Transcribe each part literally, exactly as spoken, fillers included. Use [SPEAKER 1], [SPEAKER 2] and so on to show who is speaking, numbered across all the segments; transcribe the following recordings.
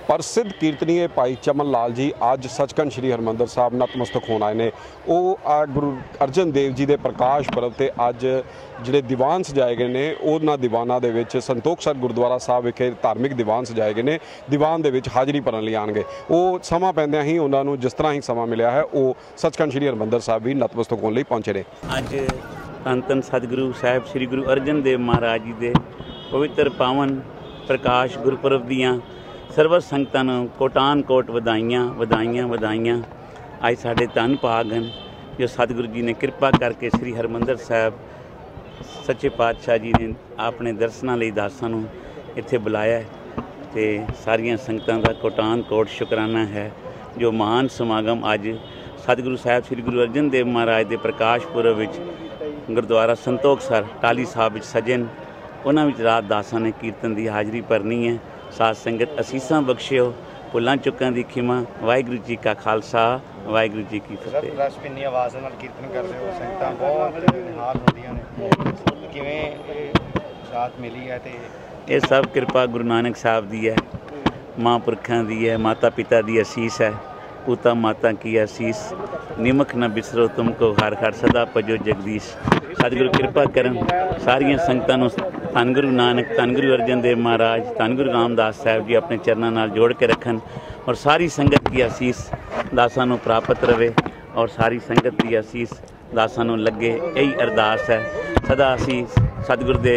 [SPEAKER 1] प्रसिद्ध कीर्तनीय भाई चमन लाल जी अज सचखंड श्री हरमंदर साहब नतमस्तक होण आए ने। गुरु अर्जन देव जी के प्रकाश पर्व से अज जिहड़े दीवान सजाए गए ने उन्हां दीवानां दे विच संतोखसर गुरुद्वारा साहब विखे धार्मिक दीवान सजाए गए ने। दीवान दे विच हाज़री भरन लई आउणगे। वो समा पैंदिआं ही उन्हां नूं जिस तरह ही समा मिलिया है वो सचखंड श्री हरमंदर साहब भी नतमस्तक होण लई पहुंचे ने।
[SPEAKER 2] अज धन धन सतगुरु साहिब श्री गुरु अर्जन देव महाराज जी के पवित्र पावन प्रकाश गुरपुरब दियां सर्व संगतां नूं कोटान कोट वधाइयां वधाइयां वधाइयां। अज साडे धन भाग हैं जो सतगुरु जी ने कृपा करके श्री हरमंदर साहब सच्चे पातशाह जी ने अपने दर्शनां लई दासां नूं इत्थे बुलाया है ते सारियां संगतां दा कोटान कोट शुकराना है जो महान समागम अज सतगुरु साहिब श्री गुरु अर्जन देव महाराज के प्रकाश पुरब विच गुरुद्वारा संतोखसर टाली साहब विच सजन उन्हां विच रात दासां ने कीर्तन की हाज़री भरनी है। साध संगत असीसां बख्शिओ भुलां चुकां दी खिमा। वाहिगुरू जी का खालसा वाहिगुरू जी की फतेह।
[SPEAKER 3] रस पिन्नी आवाज़ नाल कीर्तन करदे हो संगतां बहुत निहाल होंदियां ने किवें रात मिली है ते
[SPEAKER 2] ये सब कृपा गुरु नानक साहब दी है, महापुरखां दी है, माता पिता दी असीस है। पूता माता की आसीस निमक न बिसरो तुमको हर हर सदा भजो जगदीश। सतगुरु कृपा करन सारियां संगतां नूं धन गुरु नानक धन गुरु अर्जन देव महाराज धन गुरु रामदास साहब जी अपने चरणों नाल जोड़ के रखन और सारी संगत की आसीस दासां नूं प्राप्त रहे और सारी संगत की आसीस दासां नूं लगे। यही अरदास है सदा असीं सतगुरु दे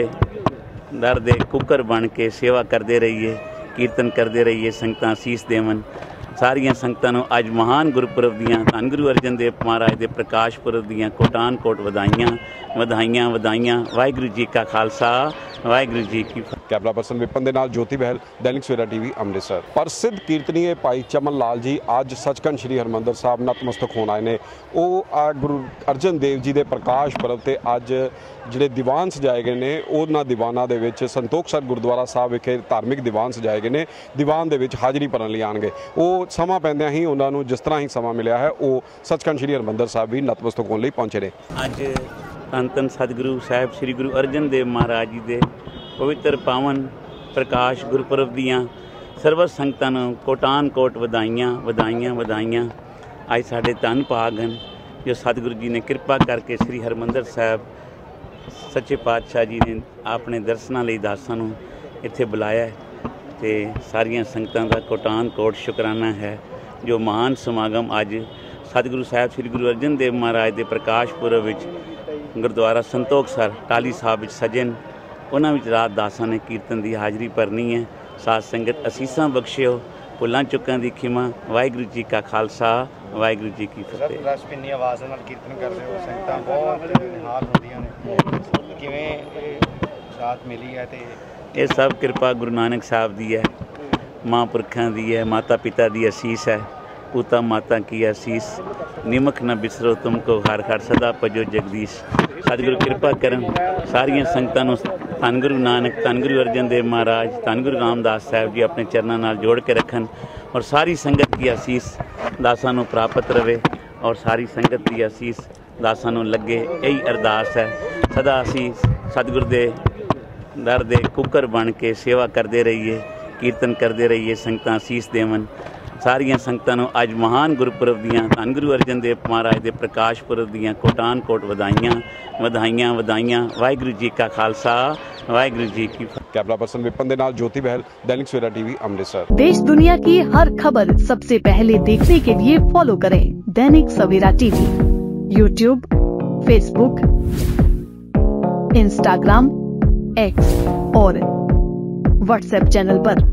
[SPEAKER 2] दर दे कुकर बन के सेवा करते रहिए, कीर्तन करते रहिए। संगतां आसीस देवन सारियां संगतां नूं अज महान गुरपुरब दियां धन गुरु अर्जन देव महाराज के प्रकाश पुरब दियां कोटान कोट वधाइयां वधाइयां वधाइयां। वाहिगुरू जी का खालसा वाहिगुरू जी की फतेह।
[SPEAKER 1] कैमरा पर्सन विपन दे नाल ज्योति बहल, दैनिक सवेरा टीवी अमृतसर। प्रसिद्ध कीर्तनीय भाई चमन लाल जी अज सचखंड श्री हरमंदर साहब नतमस्तक होण आए ने। गुरु अर्जन देव जी के प्रकाश पर्व से अज जिहड़े दीवान सजाए गए ने उन्हां दीवानां दे विच संतोखसर गुरुद्वारा साहब विखे धार्मिक दीवान सजाए गए ने। दीवान दे विच हाज़री भरन लई आउणगे। वो समा पैंदिआं ही उन्हां नूं जिस तरह ही समा मिलिया है वो सचखंड श्री हरमंदर साहब भी नतमस्तक होण लई पहुंचे ने।
[SPEAKER 2] अज धन धन सतगुरु साहिब श्री गुरु अर्जन देव महाराज जी के पवित्र पावन प्रकाश गुरपुरब दियां सर्व संगतां नूं कोटान कोट वधाइयां वधाइयां वधाइयां। अज साडे धन भाग हैं जो सतगुरु जी ने कृपा करके श्री हरमंदर साहब सच्चे पातशाह जी ने अपने दर्शनां लई दासां नूं इत्थे बुलाया है ते सारियां संगतां दा कोटान कोट शुकराना है जो महान समागम अज सतगुरु साहिब श्री गुरु अर्जन देव महाराज के प्रकाश पुरब विच गुरुद्वारा संतोखसर टाली साहब विच सजन उन्हां विच रात दासां ने कीर्तन की हाज़री भरनी है। साध संगत असीसां बख्शिओ भुलां चुकां दी खिमा। वाहिगुरू जी का खालसा वाहिगुरू जी की फतेह।
[SPEAKER 3] रस पिन्नी आवाज़ नाल कीर्तन करदे हो संगतां बहुत निहाल होंदियां ने किवें रात मिली है ते
[SPEAKER 2] ये सब कृपा गुरु नानक साहब दी है, महापुरखां दी है, माता पिता दी असीस है। पूता माता की आसीस निमक न बिसरो तुमको हर हर सदा भजो जगदीश। सतगुरु कृपा करन सारियां संगतां नूं धन गुरु नानक धन गुरु अर्जन देव महाराज धन गुरु रामदास साहब जी अपने चरणों नाल जोड़ के रखन और सारी संगत की आसीस दासां नूं प्राप्त रहे और सारी संगत की आसीस दासां नूं लगे। यही अरदास है सदा असीं सतगुरु दे दर दे कुकर बन के सेवा करते रहिए, कीर्तन करते रहिए। संगतां आसीस देवन सारियां संगतां नूं अज महान गुरपुरब दियां धन गुरु अर्जन देव महाराज के प्रकाश पुरब दियां कोटान कोट वधाइयां वधाइयां वधाइयां। वाहिगुरू जी का खालसा वाहिगुरू जी की फतेह।
[SPEAKER 1] कैमरा पर्सन विपन दे नाल ज्योति बहल, दैनिक सवेरा टीवी अमृतसर।
[SPEAKER 4] देश दुनिया की हर खबर सबसे पहले देखने के लिए फॉलो करें Dainik Savera TV YouTube, Facebook, Instagram, X और व्हाट्सएप चैनल पर।